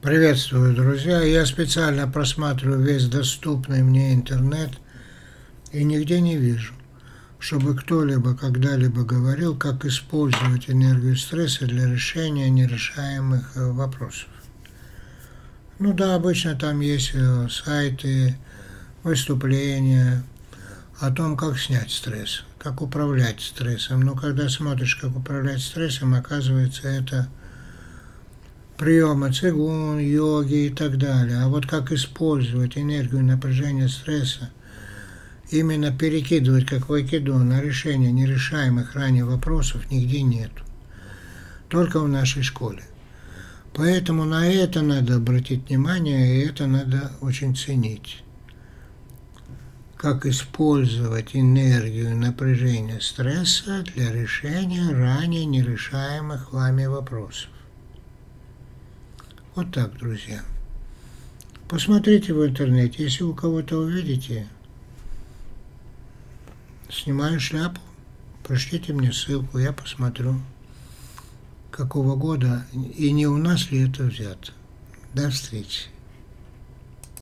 Приветствую, друзья! Я специально просматриваю весь доступный мне интернет и нигде не вижу, чтобы кто-либо когда-либо говорил, как использовать энергию стресса для решения нерешаемых вопросов. Ну да, обычно там есть сайты, выступления о том, как снять стресс, как управлять стрессом. Но когда смотришь, как управлять стрессом, оказывается, это приемы цигун, йоги и так далее. А вот как использовать энергию напряжения стресса, именно перекидывать, как в айкидо, на решение нерешаемых ранее вопросов нигде нет. Только в нашей школе. Поэтому на это надо обратить внимание, и это надо очень ценить. Как использовать энергию напряжения стресса для решения ранее нерешаемых вами вопросов. Вот так, друзья. Посмотрите в интернете, если у кого-то увидите, снимаю шляпу, пришлите мне ссылку, я посмотрю, какого года и не у нас ли это взято. До встречи.